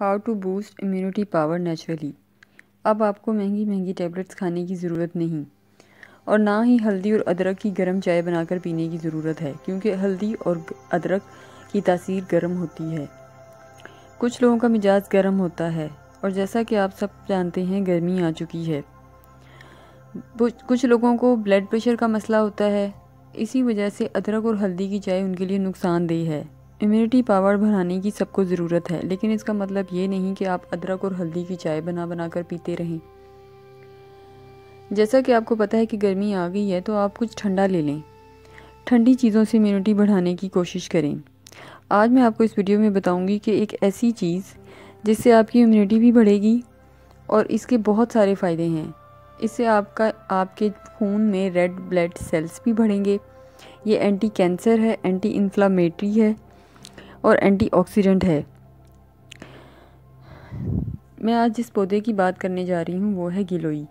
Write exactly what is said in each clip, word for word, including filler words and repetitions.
How to boost immunity power naturally. अब आपको महंगी महंगी टैबलेट्स खाने की ज़रूरत नहीं और ना ही हल्दी और अदरक की गर्म चाय बनाकर पीने की ज़रूरत है, क्योंकि हल्दी और अदरक की तासीर गर्म होती है। कुछ लोगों का मिजाज गर्म होता है और जैसा कि आप सब जानते हैं गर्मी आ चुकी है। कुछ लोगों को ब्लड प्रेशर का मसला होता है, इसी वजह से अदरक और हल्दी की चाय उनके लिए नुकसानदेह है। इम्यूनिटी पावर बढ़ाने की सबको ज़रूरत है, लेकिन इसका मतलब ये नहीं कि आप अदरक और हल्दी की चाय बना बना कर पीते रहें। जैसा कि आपको पता है कि गर्मी आ गई है, तो आप कुछ ठंडा ले लें। ठंडी चीज़ों से इम्यूनिटी बढ़ाने की कोशिश करें। आज मैं आपको इस वीडियो में बताऊंगी कि एक ऐसी चीज़ जिससे आपकी इम्यूनिटी भी बढ़ेगी और इसके बहुत सारे फ़ायदे हैं। इससे आपका आपके खून में रेड ब्लड सेल्स भी बढ़ेंगे। ये एंटी कैंसर है, एंटी इन्फ्लामेटरी है और एंटीऑक्सीडेंट है। मैं आज जिस पौधे की बात करने जा रही हूँ वो है गिलोई।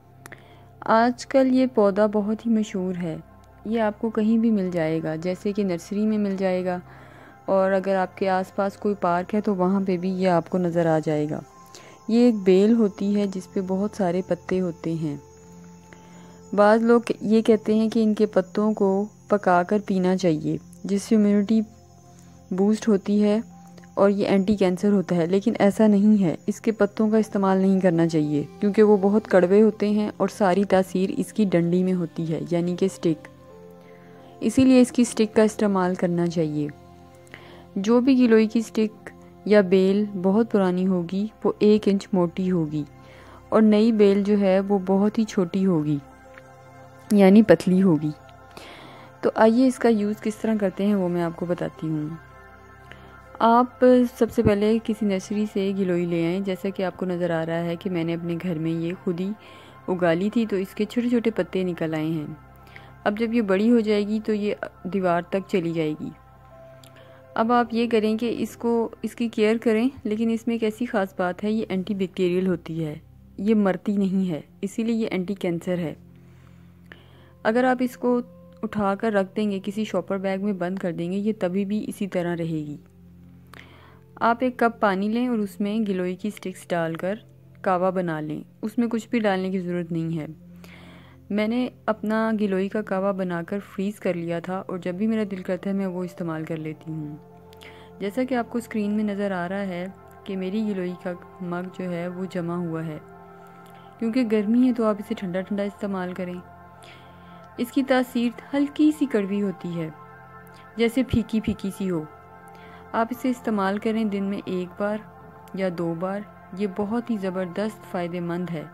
आजकल ये पौधा बहुत ही मशहूर है। ये आपको कहीं भी मिल जाएगा, जैसे कि नर्सरी में मिल जाएगा, और अगर आपके आसपास कोई पार्क है तो वहाँ पे भी ये आपको नज़र आ जाएगा। ये एक बेल होती है जिस पे बहुत सारे पत्ते होते हैं। बाज़ लोग ये कहते हैं कि इनके पत्तों को पकाकर पीना चाहिए, जिससे इम्यूनिटी बूस्ट होती है और ये एंटी कैंसर होता है, लेकिन ऐसा नहीं है। इसके पत्तों का इस्तेमाल नहीं करना चाहिए क्योंकि वो बहुत कड़वे होते हैं और सारी तासीर इसकी डंडी में होती है, यानी कि स्टिक। इसीलिए इसकी स्टिक का इस्तेमाल करना चाहिए। जो भी गिलोई की स्टिक या बेल बहुत पुरानी होगी वो एक इंच मोटी होगी और नई बेल जो है वो बहुत ही छोटी होगी, यानी पतली होगी। तो आइए इसका यूज़ किस तरह करते हैं वो मैं आपको बताती हूँ। आप सबसे पहले किसी नर्सरी से गिलोई ले आएँ। जैसा कि आपको नज़र आ रहा है कि मैंने अपने घर में ये खुद ही उगा ली थी, तो इसके छोटे छोटे पत्ते निकल आए हैं। अब जब ये बड़ी हो जाएगी तो ये दीवार तक चली जाएगी। अब आप ये करें कि इसको इसकी केयर करें, लेकिन इसमें एक ऐसी ख़ास बात है, ये एंटी बैक्टीरियल होती है, ये मरती नहीं है, इसीलिए ये एंटी कैंसर है। अगर आप इसको उठा कर रख देंगे, किसी शॉपर बैग में बंद कर देंगे, ये तभी भी इसी तरह रहेगी। आप एक कप पानी लें और उसमें गिलोई की स्टिक्स डालकर कावा बना लें। उसमें कुछ भी डालने की ज़रूरत नहीं है। मैंने अपना गिलोई का कावा बनाकर फ्रीज़ कर लिया था और जब भी मेरा दिल करता है मैं वो इस्तेमाल कर लेती हूँ। जैसा कि आपको स्क्रीन में नज़र आ रहा है कि मेरी गिलोई का मग जो है वो जमा हुआ है। क्योंकि गर्मी है तो आप इसे ठंडा ठंडा इस्तेमाल करें। इसकी तासीर हल्की सी कड़वी होती है, जैसे फीकी फीकी सी हो। आप इसे इस्तेमाल करें दिन में एक बार या दो बार। ये बहुत ही ज़बरदस्त फ़ायदेमंद है।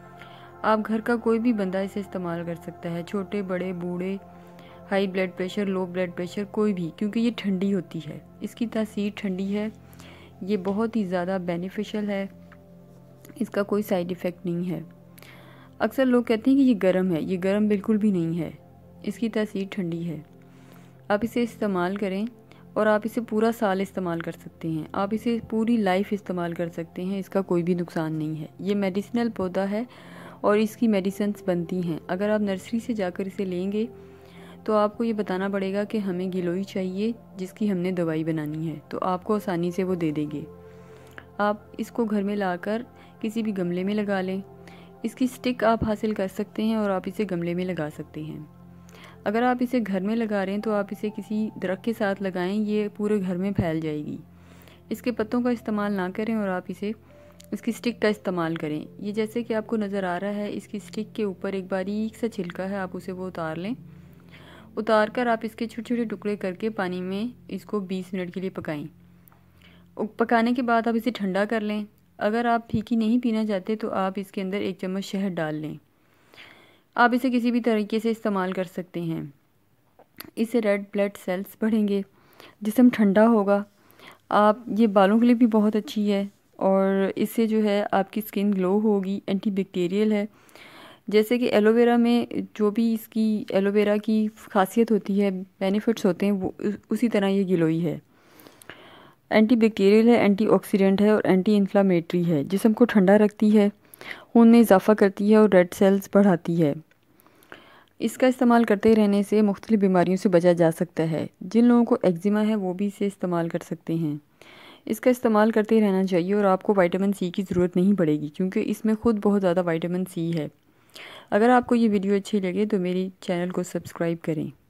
आप घर का कोई भी बंदा इसे इस्तेमाल कर सकता है, छोटे बड़े बूढ़े, high blood pressure, low blood pressure, कोई भी, क्योंकि ये ठंडी होती है। इसकी तासीर ठंडी है। ये बहुत ही ज़्यादा बेनिफिशियल है। इसका कोई साइड इफ़ेक्ट नहीं है। अक्सर लोग कहते हैं कि ये गर्म है, ये गर्म बिल्कुल भी नहीं है। इसकी तासीर ठंडी है। आप इसे इस्तेमाल करें और आप इसे पूरा साल इस्तेमाल कर सकते हैं। आप इसे पूरी लाइफ इस्तेमाल कर सकते हैं। इसका कोई भी नुकसान नहीं है। ये मेडिसिनल पौधा है और इसकी मेडिसिन्स बनती हैं। अगर आप नर्सरी से जाकर इसे लेंगे तो आपको ये बताना पड़ेगा कि हमें गिलोई चाहिए जिसकी हमने दवाई बनानी है, तो आपको आसानी से वो दे देंगे। आप इसको घर में लाकर किसी भी गमले में लगा लें। इसकी स्टिक आप हासिल कर सकते हैं और आप इसे गमले में लगा सकते हैं। अगर आप इसे घर में लगा रहे हैं तो आप इसे किसी दरख्त के साथ लगाएं, ये पूरे घर में फैल जाएगी। इसके पत्तों का इस्तेमाल ना करें और आप इसे इसकी स्टिक का इस्तेमाल करें। ये जैसे कि आपको नज़र आ रहा है, इसकी स्टिक के ऊपर एक बारीक सा छिलका है, आप उसे वो उतार लें। उतार कर आप इसके छोटे छोटे टुकड़े करके पानी में इसको बीस मिनट के लिए पकाएं। पकाने के बाद आप इसे ठंडा कर लें। अगर आप फीकी नहीं पीना चाहते तो आप इसके अंदर एक चम्मच शहद डाल लें। आप इसे किसी भी तरीके से इस्तेमाल कर सकते हैं। इससे रेड ब्लड सेल्स बढ़ेंगे, जिस्म ठंडा होगा। आप ये बालों के लिए भी बहुत अच्छी है और इससे जो है आपकी स्किन ग्लो होगी। एंटी बैक्टीरियल है। जैसे कि एलोवेरा में जो भी इसकी एलोवेरा की खासियत होती है, बेनिफिट्स होते हैं, वो उसी तरह ये गिलोई है। एंटी बैक्टीरियल है, एंटीऑक्सीडेंट है और एंटी इन्फ्लामेटरी है। जिस्म को ठंडा रखती है, खून में इजाफा करती है और रेड सेल्स बढ़ाती है। इसका इस्तेमाल करते रहने से मुख्तलिफ बीमारियों से बचा जा सकता है। जिन लोगों को एक्जिमा है वो भी इसे इस्तेमाल कर सकते हैं। इसका इस्तेमाल करते रहना चाहिए और आपको विटामिन सी की ज़रूरत नहीं पड़ेगी, क्योंकि इसमें ख़ुद बहुत ज़्यादा विटामिन सी है। अगर आपको ये वीडियो अच्छी लगे तो मेरी चैनल को सब्सक्राइब करें।